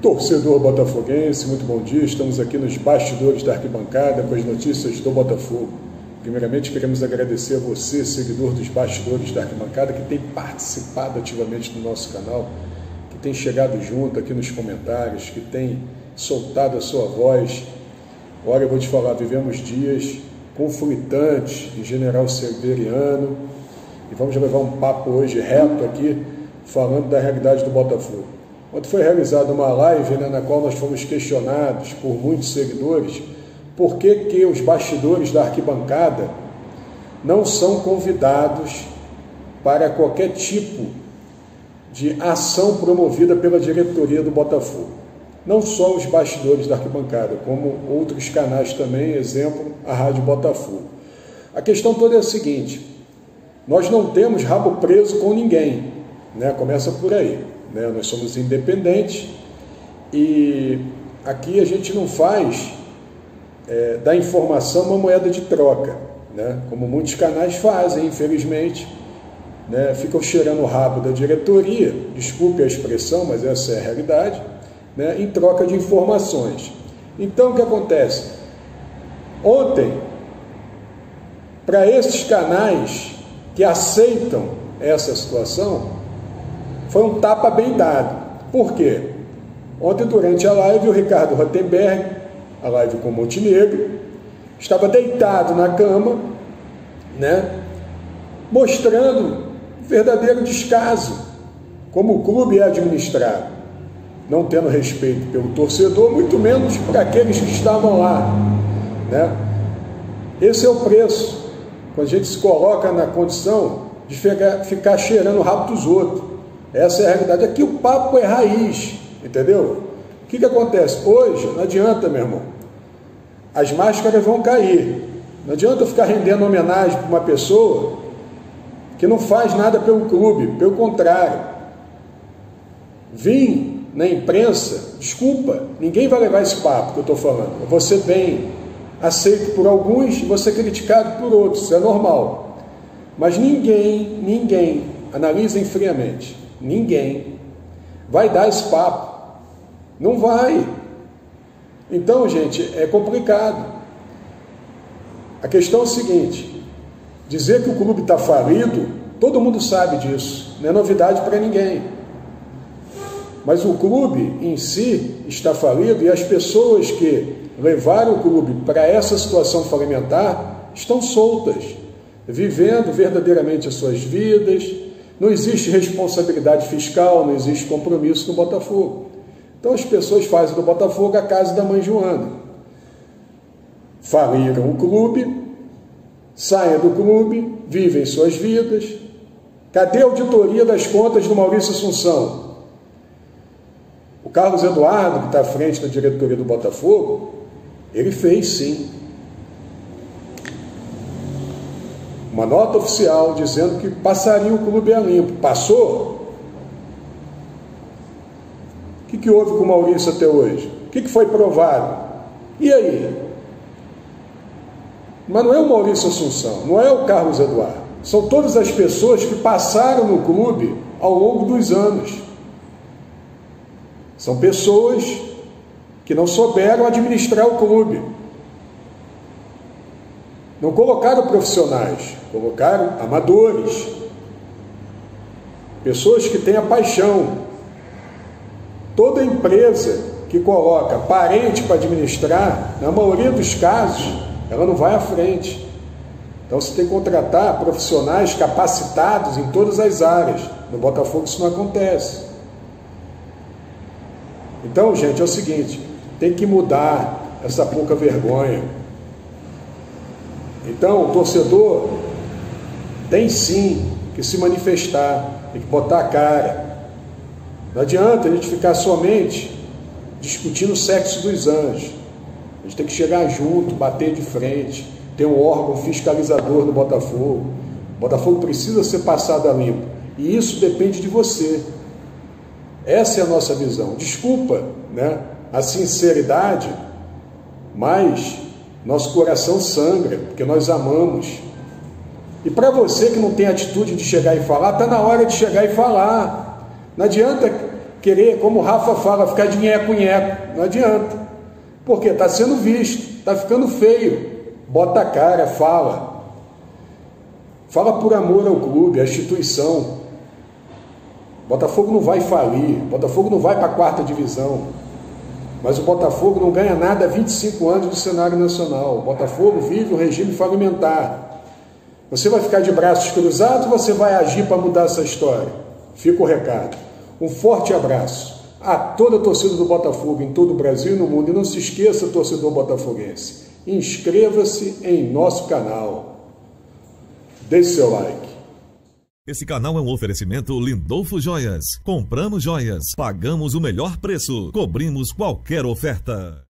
Torcedor botafoguense, muito bom dia. Estamos aqui nos bastidores da arquibancada com as notícias do Botafogo. Primeiramente, queremos agradecer a você, seguidor dos bastidores da arquibancada, que tem participado ativamente do nosso canal, que tem chegado junto aqui nos comentários, que tem soltado a sua voz. Olha, eu vou te falar, vivemos dias conflitantes em General Severiano e vamos levar um papo hoje reto aqui, falando da realidade do Botafogo. Ontem foi realizada uma live, na qual nós fomos questionados por muitos seguidores por que os bastidores da arquibancada não são convidados para qualquer tipo de ação promovida pela diretoria do Botafogo. Não só os bastidores da arquibancada, como outros canais também, exemplo, a Rádio Botafogo. A questão toda é a seguinte: nós não temos rabo preso com ninguém, começa por aí. Nós somos independentes e aqui a gente não faz da informação uma moeda de troca, como muitos canais fazem, infelizmente, ficam cheirando o rabo da diretoria, desculpe a expressão, mas essa é a realidade, em troca de informações. Então, o que acontece? Ontem, para esses canais que aceitam essa situação, foi um tapa bem dado. Por quê? Ontem, durante a live, o Ricardo Rotenberg, a live com Montenegro, estava deitado na cama, mostrando verdadeiro descaso, como o clube é administrado, não tendo respeito pelo torcedor, muito menos por aqueles que estavam lá. Esse é o preço, quando a gente se coloca na condição de ficar cheirando o rabo dos outros. Essa é a realidade. Aqui o papo é raiz, entendeu? O que acontece? Hoje, não adianta, meu irmão. As máscaras vão cair. Não adianta ficar rendendo homenagem para uma pessoa que não faz nada pelo clube. Pelo contrário. Vim na imprensa, desculpa, ninguém vai levar esse papo que eu estou falando. Eu vou ser bem aceito por alguns e vou ser criticado por outros. Isso é normal. Mas ninguém, analisa friamente. Ninguém vai dar esse papo, não vai. Então, gente, é complicado. A questão é o seguinte: dizer que o clube está falido, todo mundo sabe disso, não é novidade para ninguém. Mas o clube em si está falido e as pessoas que levaram o clube para essa situação falimentar estão soltas, vivendo verdadeiramente as suas vidas. Não existe responsabilidade fiscal, não existe compromisso no Botafogo. Então as pessoas fazem do Botafogo a casa da mãe Joana. Faliram o clube, saem do clube, vivem suas vidas. Cadê a auditoria das contas do Maurício Assunção? O Carlos Eduardo, que está à frente da diretoria do Botafogo, ele fez sim uma nota oficial dizendo que passaria o clube a limpo. Passou? O que houve com o Maurício até hoje? O que foi provado? E aí? Mas não é o Maurício Assunção, não é o Carlos Eduardo. São todas as pessoas que passaram no clube ao longo dos anos. São pessoas que não souberam administrar o clube. Não colocaram profissionais, colocaram amadores, pessoas que têm a paixão. Toda empresa que coloca parente para administrar, na maioria dos casos, ela não vai à frente. Então você tem que contratar profissionais capacitados em todas as áreas. No Botafogo isso não acontece. Então, gente, é o seguinte, tem que mudar essa pouca vergonha. Então, o torcedor tem sim que se manifestar, tem que botar a cara. Não adianta a gente ficar somente discutindo o sexo dos anjos. A gente tem que chegar junto, bater de frente, ter um órgão fiscalizador no Botafogo. O Botafogo precisa ser passado a limpo. E isso depende de você. Essa é a nossa visão. Desculpa, a sinceridade, mas nosso coração sangra, porque nós amamos. E para você que não tem atitude de chegar e falar, está na hora de chegar e falar. Não adianta querer, como o Rafa fala, ficar de nheco-nheco. Não adianta. Porque está sendo visto, está ficando feio. Bota a cara, fala. Fala por amor ao clube, à instituição. Botafogo não vai falir, Botafogo não vai para a 4ª divisão. Mas o Botafogo não ganha nada há 25 anos do cenário nacional. O Botafogo vive um regime falimentar. Você vai ficar de braços cruzados ou você vai agir para mudar essa história? Fica o recado. Um forte abraço a toda a torcida do Botafogo em todo o Brasil e no mundo. E não se esqueça, torcedor botafoguense, inscreva-se em nosso canal. Deixe seu like. Esse canal é um oferecimento Lindolfo Joias. Compramos joias, pagamos o melhor preço, cobrimos qualquer oferta.